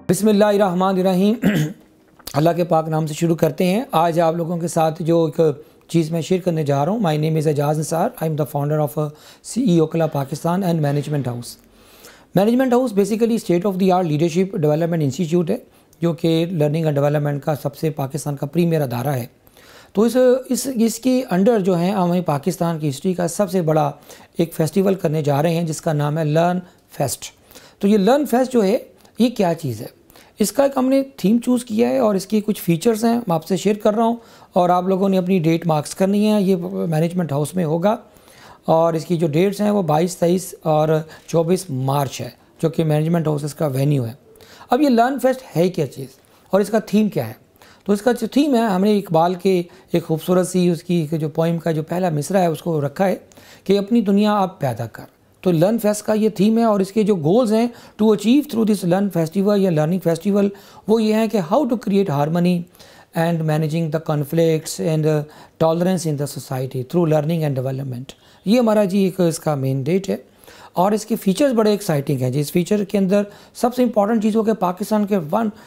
बिस्मिल्लाहिर्रहमानिर्रहीम। अल्लाह के पाक नाम से शुरू करते हैं। आज आप लोगों के साथ जो एक चीज़ मैं शेयर करने जा रहा हूँ, my name is Ejaz Nisar. I am the founder of CEO Kala Pakistan and management house. Management house basically state of the art leadership development institute है, जो कि लर्निंग एंड डेवलपमेंट का सबसे पाकिस्तान का प्रीमियर अदारा है। तो इसके अंडर जो है हमें पाकिस्तान की हिस्ट्री का सबसे बड़ा एक फेस्टिवल करने जा रहे हैं, जिसका नाम है लर्न फेस्ट। तो ये लर्न फेस्ट जो है, ये क्या चीज़ है, इसका एक हमने थीम चूज़ किया है और इसकी कुछ फीचर्स हैं, मैं आपसे शेयर कर रहा हूँ। और आप लोगों ने अपनी डेट मार्क्स करनी है। ये मैनेजमेंट हाउस में होगा और इसकी जो डेट्स हैं वो 22, 23 और 24 मार्च है, जो कि मैनेजमेंट हाउस इसका वेन्यू है। अब ये लर्न फेस्ट है क्या चीज़ और इसका थीम क्या है? तो इसका जो थीम है, हमने इकबाल के एक खूबसूरत सी उसकी जो पोइम का जो पहला मिसरा है उसको रखा है कि अपनी दुनिया आप पैदा कर। तो लर्न फेस्ट का ये थीम है और इसके जो गोल्स हैं to achieve through this learn festival या लर्निंग फेस्टिवल, वो ये है कि how to create harmony and managing the conflicts and tolerance in the society through learning and development. ये हमारा जी एक इसका मेन डेट है और इसके फीचर्स बड़े एक्साइटिंग हैं। जिस फीचर के अंदर सबसे इंपॉर्टेंट चीज़ हो कि पाकिस्तान के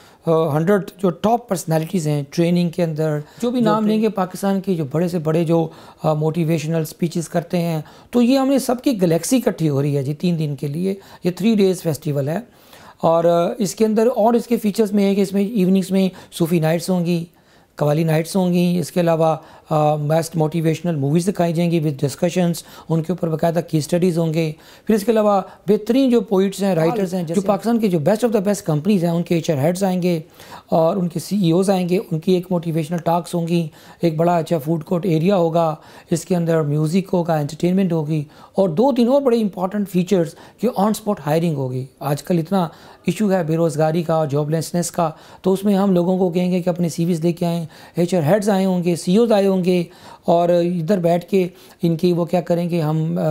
100 जो टॉप पर्सनालिटीज़ हैं ट्रेनिंग के अंदर, जो भी नाम लेंगे पाकिस्तान के जो बड़े से बड़े जो मोटिवेशनल स्पीचेस करते हैं, तो ये हमने सबकी गैलेक्सी इकट्ठी हो रही है जी 3 दिन के लिए। ये 3 डेज़ फेस्टिवल है और इसके अंदर और इसके फीचर्स में है कि इसमें इवनिंग्स में सूफ़ी नाइट्स होंगी, कवाली नाइट्स होंगी। इसके अलावा बेस्ट मोटिवेशनल मूवीज़ दिखाई जाएंगी विद डिस्कशंस, उनके ऊपर बाकायदा की स्टडीज़ होंगे। फिर इसके अलावा बेहतरीन जो पोइट्स हैं, राइटर्स हैं, जो पाकिस्तान के जो best of the best companies हैं, उनके HR हेड्स आएंगे और उनके CEOs आएंगे। उनकी एक मोटिवेशनल टॉक्स होंगी, एक बड़ा अच्छा फूड कोर्ट एरिया होगा, इसके अंदर म्यूज़िक होगा, एंटरटेनमेंट होगी और 2-3 और बड़े इंपॉर्टेंट फीचर्स कि ऑन स्पॉट हायरिंग होगी। आजकल इतना इशू है बेरोज़गारी का और जॉबलेसनेस का, तो उसमें हम लोगों को कहेंगे कि अपने CVs लेके आएँ। HR हेड्स आए होंगे, CEOs आए होंगे और इधर बैठ के इनकी वो क्या करेंगे,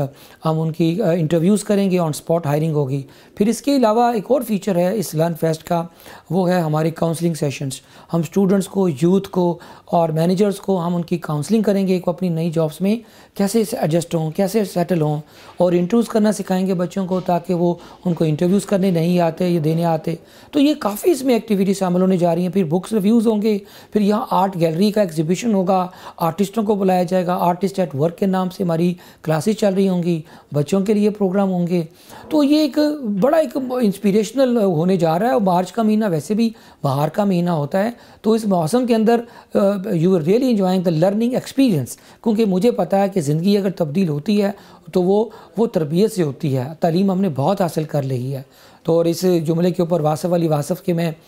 हम उनकी इंटरव्यूज़ करेंगे, ऑन स्पॉट हायरिंग होगी। फिर इसके अलावा एक और फीचर है इस लर्न फेस्ट का, वो है हमारी काउंसलिंग सेशंस। हम स्टूडेंट्स को, यूथ को और मैनेजर्स को हम उनकी काउंसलिंग करेंगे कि अपनी नई जॉब्स में कैसे एडजस्ट हों, कैसे सेटल हों, और इंटरव्यूज़ करना सिखाएंगे बच्चों को, ताकि वो उनको इंटरव्यूज़ करने नहीं आते, ये देने आते। तो ये काफ़ी इसमें एक्टिविटी शामिल होने जा रही हैं। फिर बुक्स रिव्यूज़ होंगे, फिर यहाँ आर्ट गैलरी का एग्जीबिशन होगा, आर्टिस्टों को बुलाया जाएगा, आर्टिस्ट एट वर्क के नाम से हमारी क्लासेस चल रही होंगी, बच्चों के लिए प्रोग्राम होंगे। तो ये एक बड़ा एक इंस्पिरेशनल होने जा रहा है। और मार्च का महीना वैसे भी बाहर का महीना होता है, तो इस मौसम के अंदर you are really enjoying the learning experience, क्योंकि मुझे पता है कि ज़िंदगी अगर तब्दील होती है तो वो तरबियत से होती है। तालीम हमने बहुत हासिल कर ली है। तो और इस जुमले के ऊपर वासफ़ अली वासफ़ के मैं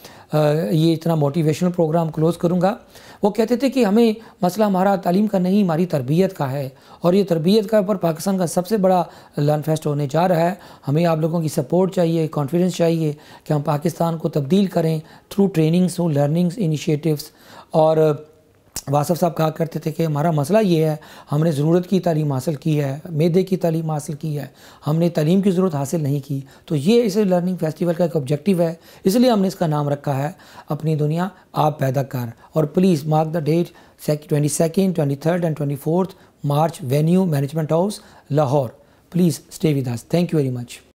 ये इतना मोटिवेशनल प्रोग्राम क्लोज़ करूँगा। वो कहते थे कि हमें मसला हमारा तालीम का नहीं, हमारी तरबियत का है, और ये तरबियत का ऊपर पाकिस्तान का सबसे बड़ा लर्न फेस्ट होने जा रहा है। हमें आप लोगों की सपोर्ट चाहिए, कॉन्फिडेंस चाहिए कि हम पाकिस्तान को तब्दील करें through trainings, through learnings initiatives. और वासफ़ साहब कहा करते थे कि हमारा मसला ये है, हमने ज़रूरत की तालीम हासिल की है, मैदे की तालीम हासिल की है, हमने तालीम की ज़रूरत हासिल नहीं की। तो ये इस लर्निंग फेस्टिवल का एक ऑब्जेक्टिव है, इसलिए हमने इसका नाम रखा है अपनी दुनिया आप पैदा कर। और please mark the date 22, 23 and 24 March, venue management house Lahore. Please stay with us. Thank you very much.